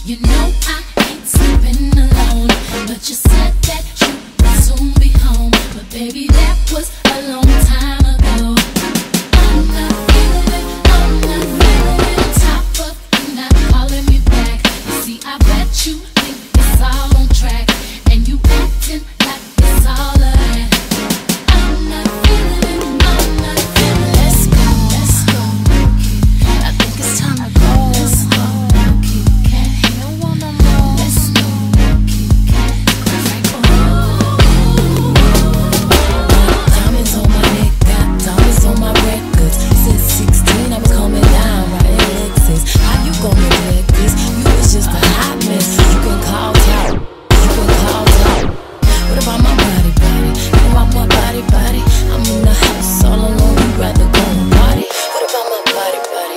You know I ain't sleeping alone, but you said that you would soon be home. But baby, that was a long time ago. I'm not feeling it, I'm not feeling it. On top of you not calling me back. You see, I bet you think it's all on track, and you acting like it's all a act. I'm not feeling it, I'm not feeling it. Let's go, let's go. I think it's time to go. Let's go. Diamonds on my neck, got diamonds on my records. Since 16, I was coming down, riding Lexus. How you gon' neglect this? You was just a hot mess. You can call out, you can call out. What about my body, body? What about my body, body? I'm in the house all alone, you'd rather go and party. What about my body, body?